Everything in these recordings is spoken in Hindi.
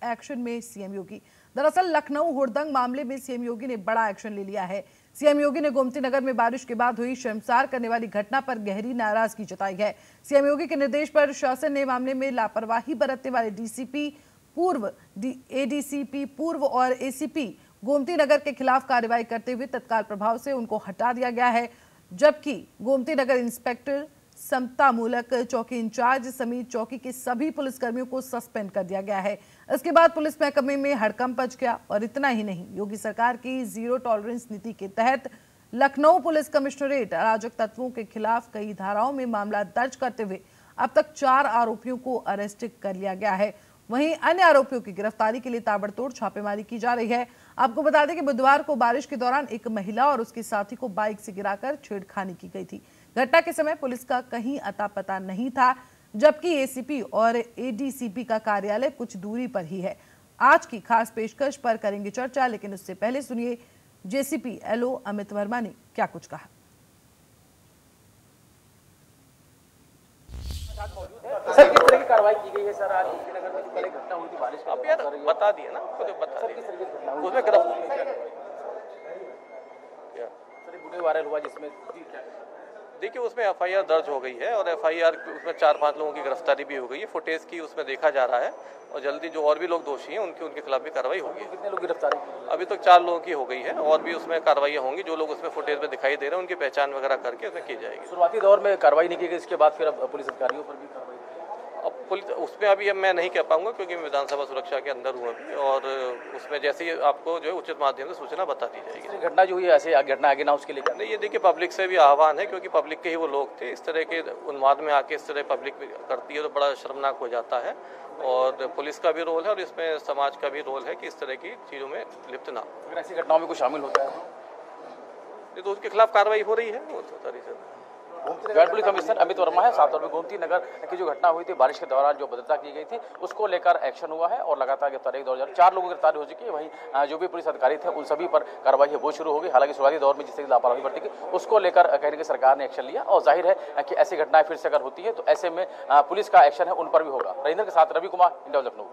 एक्शन में सीएम योगी। दरअसल लखनऊ हुड़दंग मामले में सीएम योगी ने बड़ा एक्शन ले लिया है। सीएम योगी ने गोमती नगर में बारिश के बाद हुई शर्मसार करने वाली घटना पर गहरी नाराजगी जताई है। सीएम योगी के निर्देश पर शासन ने मामले में लापरवाही बरतने वाले डीसीपी पूर्व, एडीसीपी पूर्व और एसीपी गोमती नगर के खिलाफ कार्रवाई करते हुए तत्काल प्रभाव से उनको हटा दिया गया है, जबकि गोमती नगर इंस्पेक्टर, समता मूलक चौकी इंचार्ज समेत चौकी के सभी पुलिसकर्मियों को सस्पेंड कर दिया गया है। इसके बाद पुलिस महकमे में हड़कंप मच गया। और इतना ही नहीं, योगी सरकार की जीरो टॉलरेंस नीति के तहत लखनऊ पुलिस कमिश्नरेट अराजक तत्वों के खिलाफ कई धाराओं में मामला दर्ज करते हुए अब तक 4 आरोपियों को अरेस्ट कर लिया गया है। वहीं अन्य आरोपियों की गिरफ्तारी के लिए ताबड़तोड़ छापेमारी की जा रही है। आपको बता दें कि बुधवार को बारिश के दौरान एक महिला और उसके साथी को बाइक से गिराकर छेड़खानी की गई थी। घटना के समय पुलिस का कहीं अता पता नहीं था, जबकि एसीपी और एडीसीपी का कार्यालय कुछ दूरी पर ही है। आज की खास पेशकश पर करेंगे चर्चा, लेकिन उससे पहले सुनिए जेसीपी एलओ अमित वर्मा ने क्या कुछ कहा। सर, किस तरह की कार्रवाई की गई है सर? आज गोमती नगर में जो कल एक घटना हुई थी बारिश के अब यार बता दिया ना, खुद बता दिया उसमें सर एक वीडियो वायरल हुआ जिसमें देखिए उसमें एफआईआर दर्ज हो गई है और एफआईआर उसमें 4-5 लोगों की गिरफ्तारी भी हो गई है। फुटेज की उसमें देखा जा रहा है और जल्दी जो और भी लोग दोषी हैं उनके खिलाफ भी कार्रवाई होगी। कितने लोग गिरफ्तारी? अभी तक 4 लोगों की हो गई है और भी उसमें कार्रवाइयाँ होंगी। जो लोग उसमें फुटेज में दिखाई दे रहे हैं उनकी पहचान वगैरह करके उसमें की जाएगी। शुरुआती दौर में कार्रवाई नहीं की गई, इसके बाद फिर अब पुलिस अधिकारियों पर भी कार्रवाई? अब पुलिस उसमें अभी अब मैं नहीं कह पाऊंगा क्योंकि मैं विधानसभा सुरक्षा के अंदर हूँ अभी, और उसमें जैसे ही आपको जो है उचित माध्यम से सूचना बता दी जाएगी। घटना जो हुई है ऐसे घटना आगे ना उसके लिए नहीं, ये देखिए पब्लिक से भी आह्वान है क्योंकि पब्लिक के ही वो लोग थे। इस तरह के उन्माद में आके इस तरह पब्लिक करती है तो बड़ा शर्मनाक हो जाता है। और पुलिस का भी रोल है और इसमें समाज का भी रोल है कि इस तरह की चीज़ों में लिप्त ना हो। अगर ऐसी घटनाओं में कुछ शामिल होता है तो उसके खिलाफ कार्रवाई हो रही है। वो joint police commissioner Amit Varma है। साफ तौर पर गोमती नगर की जो घटना हुई थी बारिश के दौरान जो भद्रता की गई थी उसको लेकर एक्शन हुआ है और लगातार गिरफ्तारी के दौर जारी। 4 लोगों की गिरफ्तारी हो चुकी है। वहीं जो भी पुलिस अधिकारी थे उन सभी पर कार्रवाई है वो शुरू होगी। हालांकि शुरुआती दौर में जिससे लापरवाही बरती गई उसको लेकर कहीं ना सरकार ने एक्शन लिया और जाहिर है कि ऐसी घटनाएं फिर से अगर होती है तो ऐसे में पुलिस का एक्शन है उन पर भी होगा। रविंद्र के साथ रवि कुमार, इंडिया लखनऊ।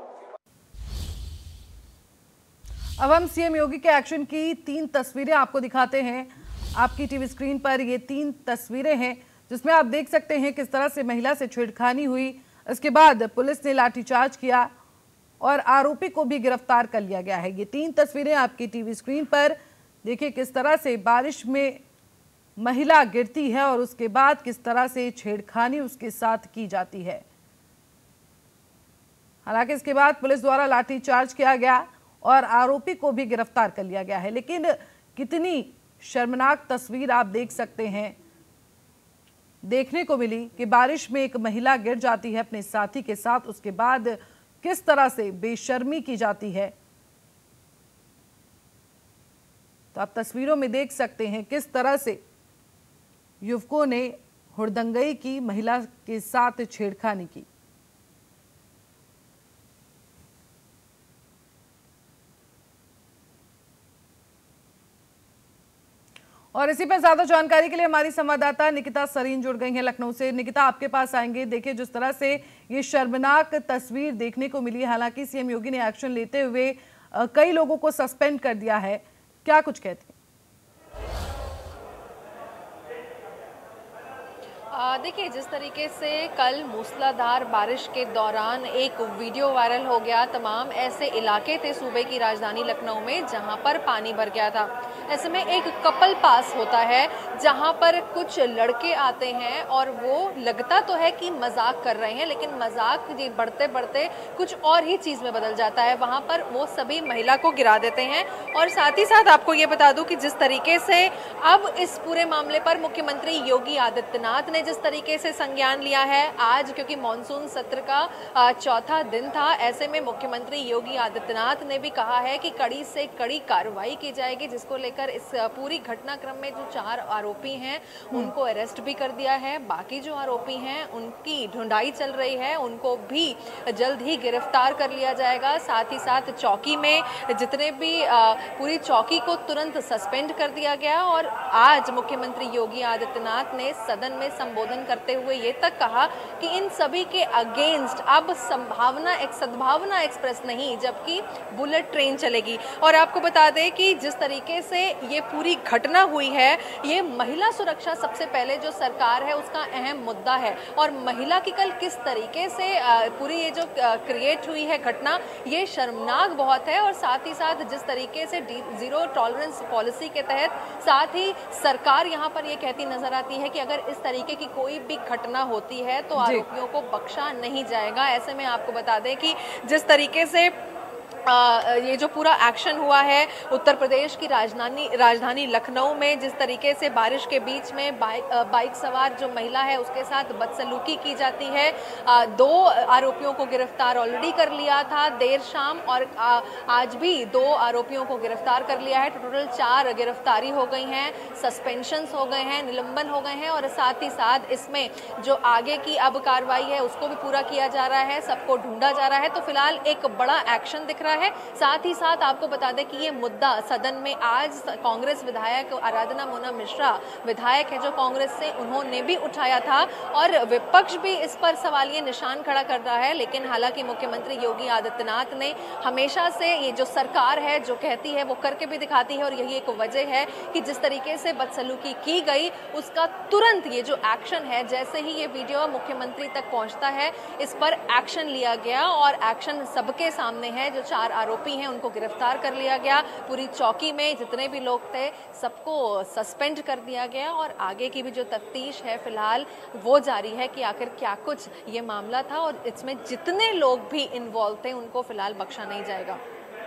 अब हम सीएम योगी के एक्शन की 3 तस्वीरें आपको दिखाते हैं। आपकी टीवी स्क्रीन पर ये 3 तस्वीरें हैं जिसमें आप देख सकते हैं किस तरह से महिला से छेड़खानी हुई। इसके बाद पुलिस ने लाठीचार्ज किया और आरोपी को भी गिरफ्तार कर लिया गया है। ये 3 तस्वीरें आपकी टीवी स्क्रीन पर देखिए किस तरह से बारिश में महिला गिरती है और उसके बाद किस तरह से छेड़खानी उसके साथ की जाती है। हालांकि इसके बाद पुलिस द्वारा लाठीचार्ज किया गया और आरोपी को भी गिरफ्तार कर लिया गया है। लेकिन कितनी शर्मनाक तस्वीर आप देख सकते हैं, देखने को मिली कि बारिश में एक महिला गिर जाती है अपने साथी के साथ, उसके बाद किस तरह से बेशर्मी की जाती है। तो आप तस्वीरों में देख सकते हैं किस तरह से युवकों ने हुड़दंगई की, महिला के साथ छेड़खानी की। और इसी पर ज्यादा जानकारी के लिए हमारी संवाददाता निकिता सरीन जुड़ गई हैं लखनऊ से। निकिता, आपके पास आएंगे। देखिए जिस तरह से ये शर्मनाक तस्वीर देखने को मिली, हालांकि सीएम योगी ने एक्शन लेते हुए कई लोगों को सस्पेंड कर दिया है, क्या कुछ कहते हैं? देखिए जिस तरीके से कल मूसलाधार बारिश के दौरान एक वीडियो वायरल हो गया, तमाम ऐसे इलाके थे सूबे की राजधानी लखनऊ में जहां पर पानी भर गया था। ऐसे में एक कपल पास होता है जहां पर कुछ लड़के आते हैं और वो लगता तो है कि मजाक कर रहे हैं, लेकिन मजाक ये बढ़ते बढ़ते कुछ और ही चीज़ में बदल जाता है। वहां पर वो सभी महिला को गिरा देते हैं। और साथ ही साथ आपको ये बता दूं कि जिस तरीके से अब इस पूरे मामले पर मुख्यमंत्री योगी आदित्यनाथ ने जिस तरीके से संज्ञान लिया है, आज क्योंकि मॉनसून सत्र का चौथा दिन था, ऐसे में मुख्यमंत्री योगी आदित्यनाथ ने भी कहा है कि कड़ी से कड़ी कार्रवाई की जाएगी, जिसको लेकर इस पूरी घटनाक्रम में जो 4 आरोपी हैं उनको अरेस्ट भी कर दिया है। बाकी जो आरोपी हैं उनकी ढूंढाई चल रही है, उनको भी जल्द ही गिरफ्तार कर लिया जाएगा। साथ ही साथ चौकी में जितने भी पूरी चौकी को तुरंत सस्पेंड कर दिया गया। और आज मुख्यमंत्री योगी आदित्यनाथ ने सदन में संबोधन करते हुए ये तक कहा कि इन सभी के अगेंस्ट अब सद्भावना एक्सप्रेस नहीं जबकि बुलेट ट्रेन चलेगी। और आपको बता दें कि जिस तरीके से ये पूरी घटना हुई है, ये महिला सुरक्षा सबसे पहले जो सरकार है उसका अहम मुद्दा है। और महिला की कल किस तरीके से पूरी ये जो क्रिएट हुई है घटना, ये शर्मनाक बहुत है। और साथ ही साथ जिस तरीके से जीरो टॉलरेंस पॉलिसी के तहत साथ ही सरकार यहाँ पर ये कहती नजर आती है कि अगर इस तरीके की कोई भी घटना होती है तो आरोपियों को बख्शा नहीं जाएगा। ऐसे में आपको बता दें कि जिस तरीके से ये जो पूरा एक्शन हुआ है उत्तर प्रदेश की राजधानी लखनऊ में, जिस तरीके से बारिश के बीच में बाइक सवार जो महिला है उसके साथ बदसलूकी की जाती है। 2 आरोपियों को गिरफ्तार ऑलरेडी कर लिया था देर शाम, और आज भी 2 आरोपियों को गिरफ्तार कर लिया है। टोटल 4 गिरफ्तारी हो गई हैं, सस्पेंशंस हो गए हैं, निलंबन हो गए हैं। और साथ ही साथ इसमें जो आगे की अब कार्रवाई है उसको भी पूरा किया जा रहा है, सबको ढूंढा जा रहा है। तो फिलहाल एक बड़ा एक्शन दिख रहा है। साथ ही साथ आपको बता दें कि ये मुद्दा सदन में आज कांग्रेस विधायक आराधना मोना मिश्रा विधायक है जो कांग्रेस से, उन्होंने भी उठाया था और विपक्ष भी इस पर सवालिया निशान खड़ा कर रहा है। लेकिन हालांकि मुख्यमंत्री योगी आदित्यनाथ ने हमेशा से ये जो सरकार है जो कहती है वो करके भी दिखाती है, और यही एक वजह है कि जिस तरीके से बदसलूकी की गई उसका तुरंत ये जो एक्शन है, जैसे ही ये वीडियो मुख्यमंत्री तक पहुंचता है इस पर एक्शन लिया गया। और एक्शन सबके सामने है, जो 4 आरोपी हैं उनको गिरफ्तार कर लिया गया। पूरी चौकी में जितने भी लोग थे सबको सस्पेंड कर दिया गया, और आगे की भी जो तफ्तीश है फिलहाल वो जारी है कि आखिर क्या कुछ ये मामला था, और इसमें जितने लोग भी इन्वॉल्व थे उनको फिलहाल बख्शा नहीं जाएगा।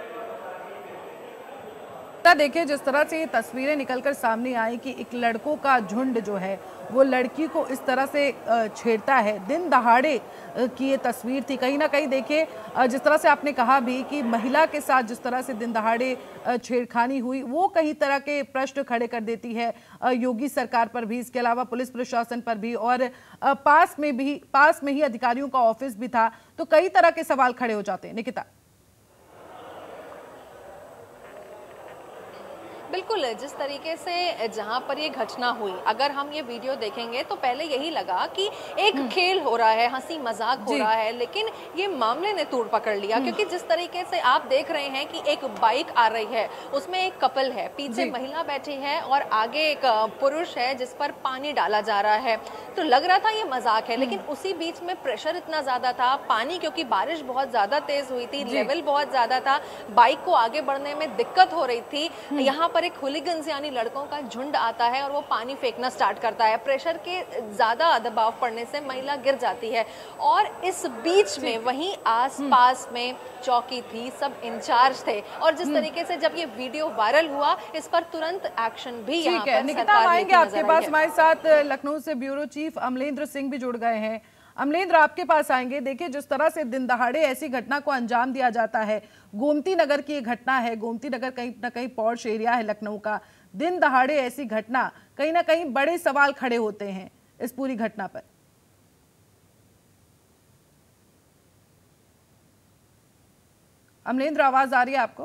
देखिए जिस तरह से ये तस्वीरें निकलकर सामने आई कि एक लड़कों का झुंड जो है वो लड़की को इस तरह से छेड़ता है, दिन दहाड़े की ये तस्वीर थी। कहीं ना कहीं देखिए जिस तरह से आपने कहा भी कि महिला के साथ जिस तरह से दिन दहाड़े छेड़खानी हुई, वो कई तरह के प्रश्न खड़े कर देती है योगी सरकार पर भी, इसके अलावा पुलिस प्रशासन पर भी, और पास में ही अधिकारियों का ऑफिस भी था। तो कई तरह के सवाल खड़े हो जाते हैं। निकिता, बिल्कुल, जिस तरीके से जहां पर ये घटना हुई, अगर हम ये वीडियो देखेंगे तो पहले यही लगा कि एक खेल हो रहा है, हंसी मजाक हो रहा है, लेकिन ये मामले ने तूड़ पकड़ लिया। क्योंकि जिस तरीके से आप देख रहे हैं कि एक बाइक आ रही है, उसमें एक कपल है, पीछे महिला बैठी है और आगे एक पुरुष है जिस पर पानी डाला जा रहा है। तो लग रहा था ये मजाक है, लेकिन उसी बीच में प्रेशर इतना ज्यादा था, पानी क्योंकि बारिश बहुत ज्यादा तेज हुई थी, लेवल बहुत ज्यादा था, बाइक को आगे बढ़ने में दिक्कत हो रही थी। यहाँ पर एक हुलिगन्स यानी लड़कों का झुंड आता है और वो पानी फेंकना स्टार्ट करता है। प्रेशर के ज्यादा दबाव पड़ने से महिला गिर जाती है, और इस बीच में वहीं आसपास में चौकी थी, सब इंचार्ज थे। और जिस तरीके से जब ये वीडियो वायरल हुआ इस पर तुरंत एक्शन भी यहाँ पर निकिता, आएंगे आपके पास। हमारे साथ लखनऊ से ब्यूरो चीफ अमलेंद्र सिंह भी जुड़ गए हैं। अमलेंद्र, आपके पास आएंगे। देखिए जिस तरह से दिन दहाड़े ऐसी घटना को अंजाम दिया जाता है, गोमती नगर की ये घटना है, गोमती नगर कहीं ना कहीं पॉश एरिया है लखनऊ का, दिन दहाड़े ऐसी घटना, कहीं ना कहीं बड़े सवाल खड़े होते हैं इस पूरी घटना पर। अमलेंद्र, आवाज आ रही है आपको?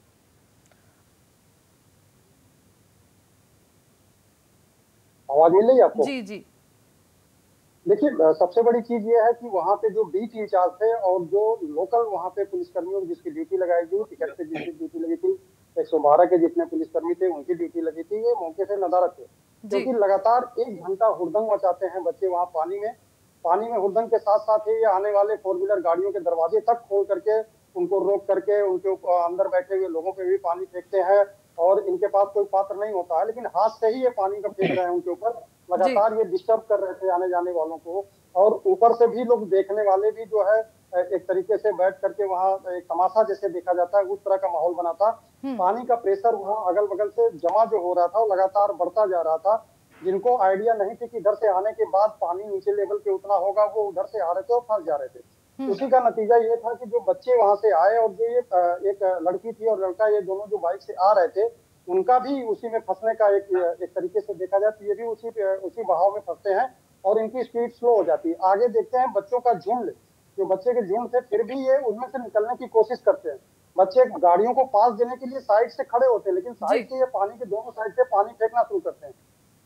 आवाज मिल रही है आपको? जी जी। देखिए सबसे बड़ी चीज ये है कि वहाँ पे जो बीट इंचार्ज थे और जो लोकल वहाँ पे पुलिसकर्मियों जिसकी ड्यूटी लगाई गई, टिकट पे जिसकी ड्यूटी लगी थी, 112 के जितने पुलिसकर्मी थे उनकी ड्यूटी लगी थी, ये मौके से नदारत थे। क्योंकि लगातार 1 घंटा हुड़दंग मचाते हैं बच्चे वहाँ पानी में हुड़दंग के साथ साथ ही आने वाले 4 व्हीलर गाड़ियों के दरवाजे तक खोल करके उनको रोक करके उनके अंदर बैठे हुए लोगों पे भी पानी फेंकते हैं। और इनके पास कोई पात्र नहीं होता है, लेकिन हाथ से ही ये पानी का फेंक रहे हैं उनके ऊपर। लगातार ये डिस्टर्ब कर रहे थे आने जाने वालों को, और ऊपर से भी लोग देखने वाले भी जो है एक तरीके से बैठ करके वहाँ एक तमाशा जैसे देखा जाता है उस तरह का माहौल बना था। पानी का प्रेशर वहाँ अगल बगल से जमा जो हो रहा था वो लगातार बढ़ता जा रहा था। जिनको आइडिया नहीं थी कि इधर से आने के बाद पानी नीचे लेवल पे उतना होगा, वो उधर से आ रहे थे और फंस जा रहे थे। उसी का नतीजा ये था कि जो बच्चे वहां से आए और जो ये एक लड़की थी और लड़का, ये दोनों जो बाइक से आ रहे थे, उनका भी उसी में फंसने का एक तरीके से देखा जाए तो ये भी उसी बहाव में फंसते हैं और इनकी स्पीड स्लो हो जाती है। आगे देखते हैं बच्चों का झुंड, जो बच्चे के झुंड थे, फिर भी ये उनमें से निकलने की कोशिश करते हैं। बच्चे गाड़ियों को पास देने के लिए साइड से खड़े होते हैं, लेकिन साइड से ये पानी के दोनों साइड से पानी फेंकना शुरू करते हैं।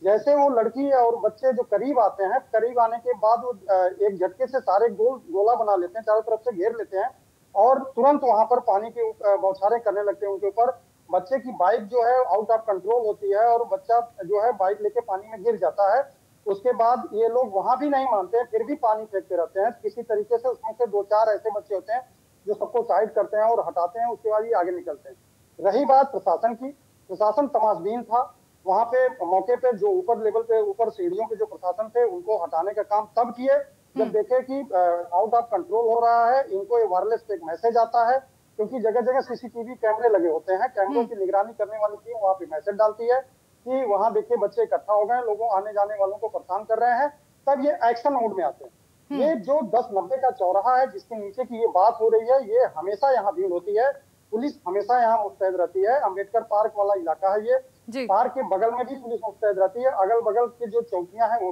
जैसे वो लड़की और बच्चे जो करीब आते हैं, करीब आने के बाद वो एक झटके से सारे गोला बना लेते हैं, चारों तरफ से घेर लेते हैं और तुरंत वहां पर पानी की बौछारें करने लगते हैं उनके ऊपर। बच्चे की बाइक जो है आउट ऑफ कंट्रोल होती है और बच्चा जो है बाइक लेके पानी में गिर जाता है। उसके बाद ये लोग वहां भी नहीं मानते हैं, फिर भी पानी फेंकते रहते हैं किसी तरीके से। उसमें से 2-4 ऐसे बच्चे होते हैं जो सबको साइड करते हैं और हटाते हैं, उसके बाद ये आगे निकलते हैं। रही बात प्रशासन की, प्रशासन तमाशबीन था वहां पे। मौके पे जो ऊपर लेवल पे, ऊपर सीढ़ियों पे जो प्रशासन थे, उनको हटाने का काम तब किए जब देखे कि आउट ऑफ कंट्रोल हो रहा है। इनको ये वायरलेस पे एक मैसेज आता है, क्योंकि जगह जगह सीसीटीवी कैमरे लगे होते हैं, कैमरों की निगरानी करने वाली टीम वहां पे मैसेज डालती है कि वहां देखिए बच्चे इकट्ठा हो गए, लोगों आने जाने वालों को परेशान कर रहे हैं, तब ये एक्शन मोड में आते हैं। ये जो 10-90 का चौराहा है जिसके नीचे की ये बात हो रही है, ये हमेशा यहाँ भीड़ होती है, पुलिस हमेशा यहाँ मुस्तैद रहती है। अम्बेडकर पार्क वाला इलाका है ये, पार्क के बगल में भी पुलिस मुस्तैद रहती है, अगल बगल की जो चौकियां हैं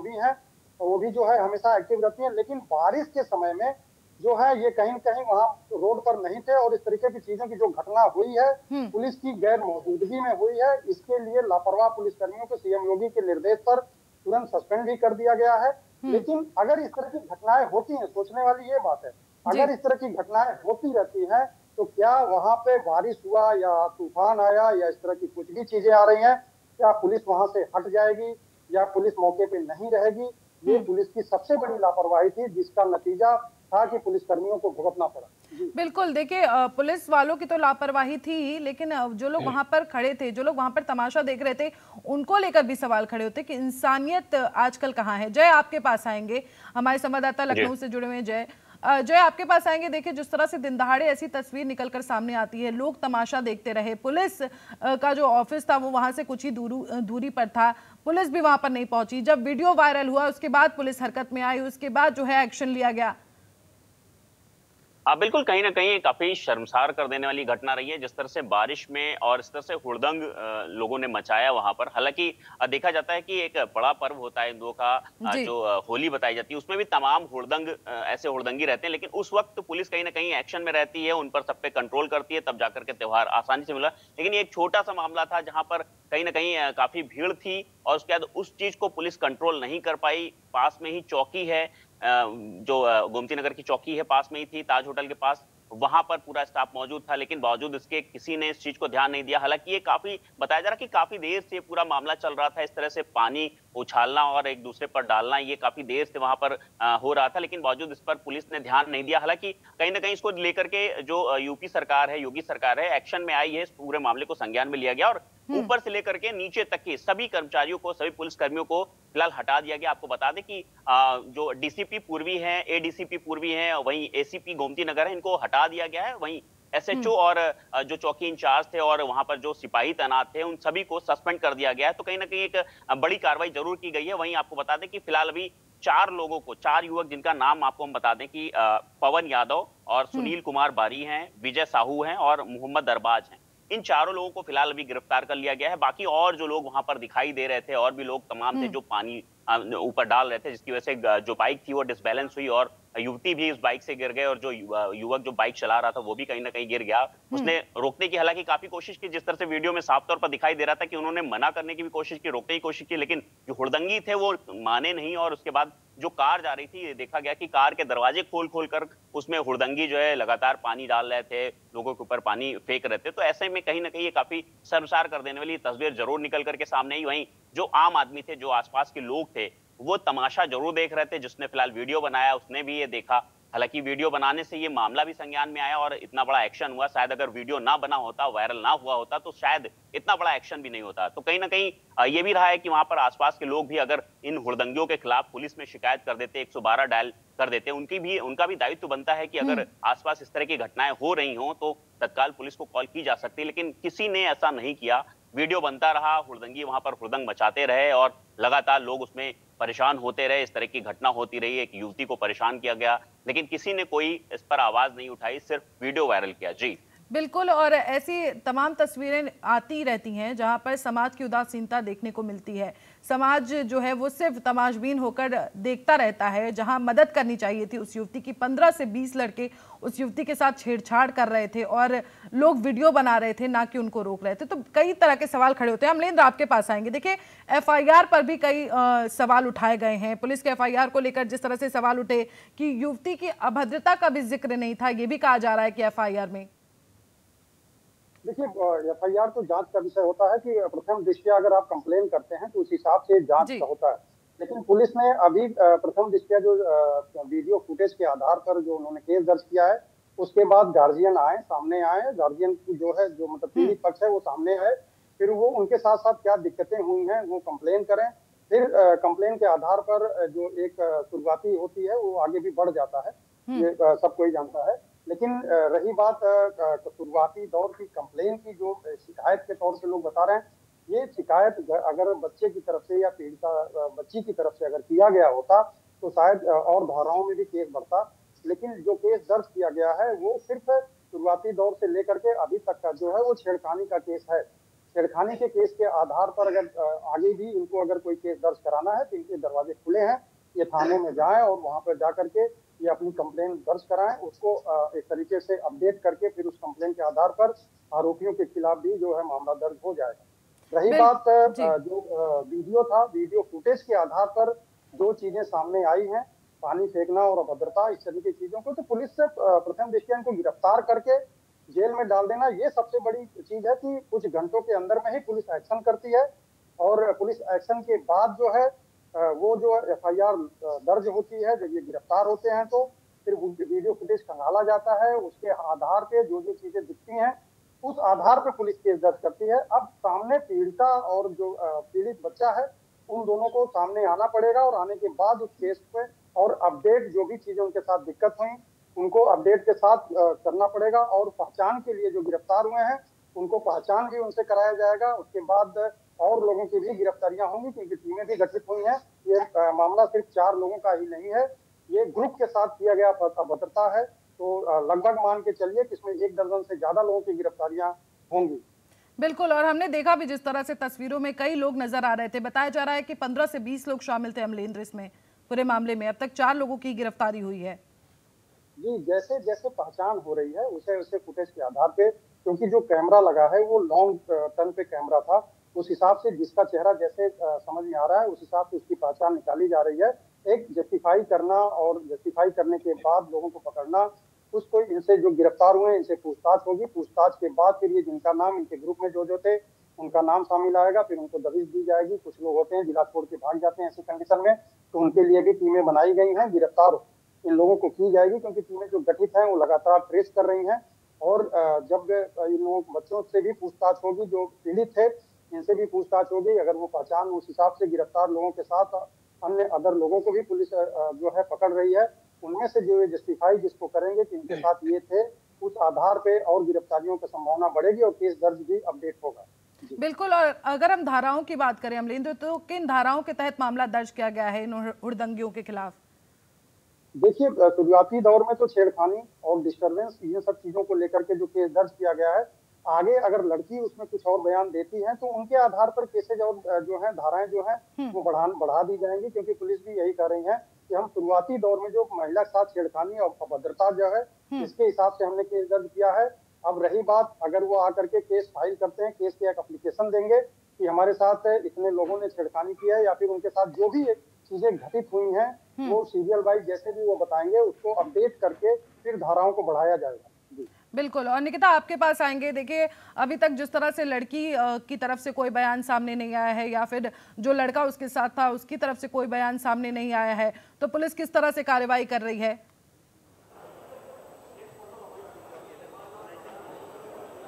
वो भी जो है हमेशा एक्टिव रहती है। लेकिन बारिश के समय में जो है ये कहीं कहीं वहां रोड पर नहीं थे और इस तरीके की चीजों की जो घटना हुई है पुलिस की गैर मौजूदगी में हुई है। इसके लिए लापरवाह पुलिसकर्मियों को सीएम योगी के निर्देश पर तुरंत सस्पेंड भी कर दिया गया है। लेकिन अगर इस तरह की घटनाएं होती हैं, सोचने वाली ये बात है, अगर इस तरह की घटनाएं होती रहती हैं तो क्या वहां पे बारिश हुआ या तूफान आया या इस तरह की कुछ भी चीजें आ रही हैं, क्या पुलिस वहां से हट जाएगी या पुलिस मौके पे नहीं रहेगी? ये पुलिस की सबसे बड़ी लापरवाही थी, जिसका नतीजा था कि पुलिसकर्मियों को भुगतना पड़ा। बिल्कुल, देखिए पुलिस वालों की तो लापरवाही थी, लेकिन जो लोग वहां पर खड़े थे, जो लोग वहां पर तमाशा देख रहे थे, उनको लेकर भी सवाल खड़े होते कि इंसानियत आजकल कहाँ है। जय, आपके पास आएंगे, हमारे संवाददाता लखनऊ से जुड़े हुए हैं। जय, आपके पास आएंगे। देखिए, जिस तरह से दिन दहाड़े ऐसी तस्वीर निकलकर सामने आती है, लोग तमाशा देखते रहे, पुलिस का जो ऑफिस था वो वहां से कुछ ही दूरी पर था, पुलिस भी वहां पर नहीं पहुंची। जब वीडियो वायरल हुआ उसके बाद पुलिस हरकत में आई, उसके बाद जो है एक्शन लिया गया। बिल्कुल, कहीं ना कहीं काफी शर्मसार कर देने वाली घटना रही है, जिस तरह से बारिश में और इस तरह से हुड़दंग लोगों ने मचाया वहां पर। हालांकि देखा जाता है कि एक बड़ा पर्व होता है हिंदुओं का, जो होली बताई जाती है, उसमें भी तमाम हुड़दंग ऐसे हुड़दंगी रहते हैं, लेकिन उस वक्त पुलिस कहीं ना कहीं एक्शन में रहती है, उन पर सब पे कंट्रोल करती है, तब जाकर के त्योहार आसानी से मिला। लेकिन एक छोटा सा मामला था जहां पर कहीं ना कहीं काफी भीड़ थी और उसके बाद उस चीज को पुलिस कंट्रोल नहीं कर पाई। पास में ही चौकी है, जो गोमती नगर की चौकी है, पास में ही थी, ताज होटल के पास, वहां पर पूरा स्टाफ मौजूद था, लेकिन बावजूद इसके किसी ने इस चीज को ध्यान नहीं दिया। हालांकि ये काफी बताया जा रहा कि काफी देर से पूरा मामला चल रहा था, इस तरह से पानी उछालना और एक दूसरे पर डालना, ये काफी देर से वहां पर हो रहा था, लेकिन बावजूद इस पर पुलिस ने ध्यान नहीं दिया। हालांकि कहीं ना कहीं इसको लेकर के जो यूपी सरकार है, योगी सरकार है, एक्शन में आई है, इस पूरे मामले को संज्ञान में लिया गया और ऊपर से लेकर के नीचे तक के सभी कर्मचारियों को, सभी पुलिसकर्मियों को फिलहाल हटा दिया गया। आपको बता दें कि जो डीसीपी पूर्वी हैं, एडीसीपी पूर्वी हैं, वहीं एसीपी गोमती नगर है, इनको हटा दिया गया है। वहीं एसएचओ और जो चौकी इंचार्ज थे और वहां पर जो सिपाही तैनात थे, उन सभी को सस्पेंड कर दिया गया है। तो कहीं ना कहीं एक बड़ी कार्रवाई जरूर की गई है। वहीं आपको बता दें कि फिलहाल अभी 4 लोगों को, 4 युवक जिनका नाम आपको हम बता दें कि पवन यादव और सुनील कुमार बारी हैं, विजय साहू हैं और मोहम्मद अरबाज हैं, इन चारों लोगों को फिलहाल अभी गिरफ्तार कर लिया गया है। बाकी और जो लोग वहां पर दिखाई दे रहे थे, और भी लोग तमाम थे जो पानी ऊपर डाल रहे थे, जिसकी वजह से जो बाइक थी वो डिसबैलेंस हुई और युवती भी उस बाइक से गिर गए और जो युवक जो बाइक चला रहा था वो भी कहीं ना कहीं गिर गया। उसने रोकने की हालांकि काफी कोशिश की, जिस तरह से वीडियो में साफ तौर पर दिखाई दे रहा था कि उन्होंने मना करने की भी कोशिश की, रोकने की कोशिश की, लेकिन जो हुड़दंगी थे वो माने नहीं। और उसके बाद जो कार जा रही थी, देखा गया कि कार के दरवाजे खोल कर उसमें हुड़दंगी जो है लगातार पानी डाल रहे थे, लोगों के ऊपर पानी फेंक रहे थे। तो ऐसे में कहीं ना कहीं ये काफी शर्मसार कर देने वाली तस्वीर जरूर निकल करके सामने आई। वहीं जो आम आदमी थे, जो आसपास के लोग थे, वो तमाशा जरूर देख रहे थे। जिसने फिलहाल वीडियो बनाया उसने भी ये देखा। हालांकि वीडियो बनाने से ये मामला भी संज्ञान में आया और इतना बड़ा एक्शन हुआ। शायद अगर वीडियो ना बना होता, वायरल ना हुआ होता, तो शायद इतना बड़ा एक्शन भी नहीं होता। तो कहीं ना कहीं ये भी रहा है कि वहां पर आसपास के लोग भी अगर इन हुड़दंगियों के खिलाफ पुलिस में शिकायत कर देते, 112 डायल कर देते, उनका भी दायित्व बनता है कि अगर आसपास इस तरह की घटनाएं हो रही हों तो तत्काल पुलिस को कॉल की जा सकती है। लेकिन किसी ने ऐसा नहीं किया। वीडियो बनता रहा, हुड़दंगी वहां पर हुड़दंग मचाते रहे और लगातार लोग उसमें परेशान होते रहे। इस तरह की घटना होती रही, एक युवती को परेशान किया गया, लेकिन किसी ने कोई इस पर आवाज नहीं उठाई, सिर्फ वीडियो वायरल किया। जी बिल्कुल, और ऐसी तमाम तस्वीरें आती रहती हैं जहां पर समाज की उदासीनता देखने को मिलती है। समाज जो है वो सिर्फ तमाशबीन होकर देखता रहता है। जहां मदद करनी चाहिए थी उस युवती की, 15 से 20 लड़के उस युवती के साथ छेड़छाड़ कर रहे थे और लोग वीडियो बना रहे थे, ना कि उनको रोक रहे थे। तो कई तरह के सवाल खड़े होते हैं। अमलेंद्र, आपके पास आएंगे। देखिए, एफआईआर पर भी कई सवाल उठाए गए हैं। पुलिस के एफआईआर को लेकर जिस तरह से सवाल उठे कि युवती की अभद्रता का भी जिक्र नहीं था, ये भी कहा जा रहा है कि एफआईआर में। देखिए, एफआईआर तो जांच का विषय होता है कि प्रथम दृष्टया अगर आप कंप्लेन करते हैं तो उस हिसाब से जांच का होता है। लेकिन पुलिस ने अभी प्रथम दृष्टया जो वीडियो फुटेज के आधार पर जो उन्होंने केस दर्ज किया है, उसके बाद गार्जियन सामने आए, गार्जियन की जो है जो मतलब पीड़ित पक्ष है वो सामने आए, फिर वो उनके साथ साथ क्या दिक्कतें हुई हैं वो कंप्लेन करें, फिर कंप्लेन के आधार पर जो एक शुरुआती होती है वो आगे भी बढ़ जाता है, ये सब कोई जानता है। लेकिन रही बात शुरुआती दौर की कंप्लेन की, जो शिकायत के तौर से लोग बता रहे हैं, ये शिकायत अगर बच्चे की तरफ से या पीड़िता बच्ची की तरफ से अगर किया गया होता तो शायद और धाराओं में भी केस बढ़ता। लेकिन जो केस दर्ज किया गया है वो सिर्फ शुरुआती दौर से लेकर के अभी तक का जो है वो छेड़खानी का केस है। छेड़खानी के केस के आधार पर अगर आगे भी इनको अगर कोई केस दर्ज कराना है तो इनके दरवाजे खुले हैं, ये थाने में जाएं और वहां पर जाकर के ये अपनी कंप्लेन दर्ज कराएं, उसको एक तरीके से अपडेट करके फिर उस कंप्लेन के आधार पर आरोपियों के खिलाफ भी जो है मामला दर्ज हो जाएगा। रही बात जो वीडियो था, वीडियो फुटेज के आधार पर जो चीजें सामने आई हैं, पानी फेंकना और अभद्रता, इस तरह की चीजों को, तो पुलिस से प्रथम दृष्टया इनको गिरफ्तार करके जेल में डाल देना ये सबसे बड़ी चीज है कि कुछ घंटों के अंदर में ही पुलिस एक्शन करती है और पुलिस एक्शन के बाद जो है वो जो एफआईआर दर्ज होती है, जब ये गिरफ्तार होते हैं तो फिर वीडियो फुटेज खंगाला जाता है, उसके आधार पे जो जो चीजें दिखती हैं उस आधार पे पुलिस केस दर्ज करती है। अब सामने पीड़िता और जो पीड़ित बच्चा है उन दोनों को सामने आना पड़ेगा और आने के बाद उस केस पे और अपडेट जो भी चीजें उनके साथ दिक्कत हुई उनको अपडेट के साथ करना पड़ेगा और पहचान के लिए जो गिरफ्तार हुए हैं उनको पहचान भी उनसे कराया जाएगा। उसके बाद और लोगों की भी गिरफ्तारियां होंगी क्योंकि टीमें भी गठित हुई हैं। ये मामला सिर्फ 4 लोगों का ही नहीं है, ये ग्रुप के साथ किया गया अभद्रता है, तो लगभग मान के चलिए कि इसमें 1 दर्जन से ज्यादा लोगों की गिरफ्तारियां होंगी। बिल्कुल, और हमने देखा भी जिस तरह से तस्वीरों में कई लोग नजर आ रहे थे। बताया जा रहा है कि 15 से 20 लोग शामिल थे अमलेंद्र इसमें, पूरे मामले में अब तक 4 लोगों की गिरफ्तारी हुई है। जी, जैसे जैसे पहचान हो रही है उसे उसे फुटेज के आधार पे, क्योंकि जो कैमरा लगा है वो लॉन्ग टर्न पे कैमरा था, उस हिसाब से जिसका चेहरा जैसे समझ में आ रहा है उस हिसाब से उसकी पहचान निकाली जा रही है। एक जस्टिफाई करना और जस्टिफाई करने के बाद लोगों को पकड़ना, उसको इनसे जो गिरफ्तार हुए इनसे पूछताछ होगी, पूछताछ के बाद फिर ये जिनका नाम इनके ग्रुप में जो थे उनका नाम शामिल आएगा, फिर उनको दबिश दी जाएगी। कुछ लोग होते हैं जिला छोड़ के भाग जाते हैं ऐसी कंडीशन में, तो उनके लिए भी टीमें बनाई गई हैं, गिरफ्तार इन लोगों को की जाएगी क्योंकि टीमें जो गठित हैं वो लगातार ट्रेस कर रही हैं और जब इन लोगों बच्चों से भी पूछताछ होगी, जो पीड़ित थे इनसे भी पूछताछ होगी, अगर वो पहचान उस हिसाब से गिरफ्तार लोगों के साथ अन्य अदर लोगों को भी पुलिस जो है पकड़ रही है, उनमें से जो जस्टिफाई जिसको करेंगे कि इनके साथ ये थे, उस आधार पे और गिरफ्तारियों की संभावना बढ़ेगी और केस दर्ज भी अपडेट होगा। बिल्कुल, और अगर हम धाराओं की बात करें अमलेंद्र, तो किन धाराओं के तहत मामला दर्ज किया गया है इन हुड़दंगियों के खिलाफ? देखिए, शुरुआती दौर में तो छेड़खानी और डिस्टरबेंस ये सब चीजों को लेकर के जो केस दर्ज किया गया है, आगे अगर लड़की उसमें कुछ और बयान देती है तो उनके आधार पर केसेज और जो है धाराएं जो है वो बढ़ा दी जाएंगी, क्योंकि पुलिस भी यही कह रही है कि हम शुरुआती दौर में जो महिला के साथ छेड़खानी और अभद्रता जो है इसके हिसाब से हमने केस दर्ज किया है। अब रही बात, अगर वो आकर के केस फाइल करते हैं, केस के एक एप्लीकेशन देंगे कि हमारे साथ इतने लोगों ने छेड़खानी की है या फिर उनके साथ जो भी चीजें घटित हुई हैं वो सीरियल वाइज जैसे भी वो बताएंगे उसको अपडेट करके फिर धाराओं को बढ़ाया जाएगा। बिल्कुल, और निकिता आपके पास आएंगे। देखिए, अभी तक जिस तरह से लड़की की तरफ से कोई बयान सामने नहीं आया है या फिर जो लड़का उसके साथ था उसकी तरफ से कोई बयान सामने नहीं आया है, तो पुलिस किस तरह से कार्रवाई कर रही है?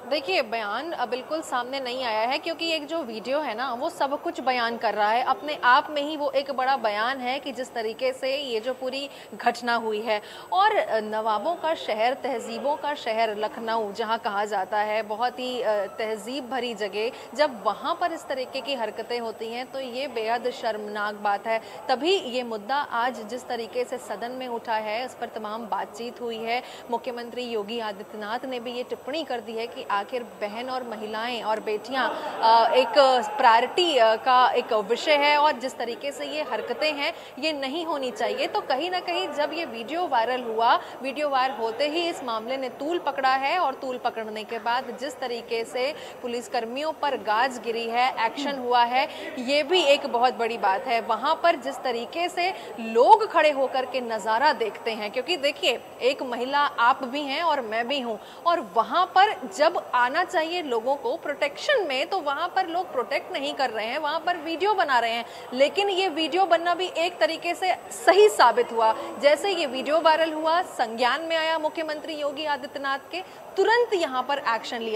देखिए, बयान बिल्कुल सामने नहीं आया है, क्योंकि एक जो वीडियो है ना वो सब कुछ बयान कर रहा है। अपने आप में ही वो एक बड़ा बयान है कि जिस तरीके से ये जो पूरी घटना हुई है। और नवाबों का शहर, तहजीबों का शहर लखनऊ जहां कहा जाता है, बहुत ही तहजीब भरी जगह, जब वहां पर इस तरीके की हरकतें होती हैं तो ये बेहद शर्मनाक बात है। तभी ये मुद्दा आज जिस तरीके से सदन में उठा है, इस पर तमाम बातचीत हुई है। मुख्यमंत्री योगी आदित्यनाथ ने भी ये टिप्पणी कर दी है कि आखिर बहन और महिलाएं और बेटियां एक प्रायोरिटी का एक विषय है, और जिस तरीके से ये हरकतें हैं ये नहीं होनी चाहिए। तो कहीं ना कहीं जब ये वीडियो वायरल हुआ, वीडियो वायरल होते ही इस मामले ने तूल पकड़ा है, और तूल पकड़ने के बाद जिस तरीके से पुलिसकर्मियों पर गाज गिरी है, एक्शन हुआ है, ये भी एक बहुत बड़ी बात है। वहां पर जिस तरीके से लोग खड़े होकर के नजारा देखते हैं, क्योंकि देखिए एक महिला आप भी हैं और मैं भी हूं, और वहां पर जब आना चाहिए लोगों को प्रोटेक्शन में, तो वहां पर लोग प्रोटेक्ट नहीं कर रहे हैं, वहां पर वीडियो बना रहे हैं। लेकिन ये वीडियो बनना भी एक तरीके से सही साबित हुआ। जैसे ये वीडियो वायरल हुआ, संज्ञान में आया मुख्यमंत्री योगी आदित्यनाथ के, तुरंत यहां पर एक्शन लिया।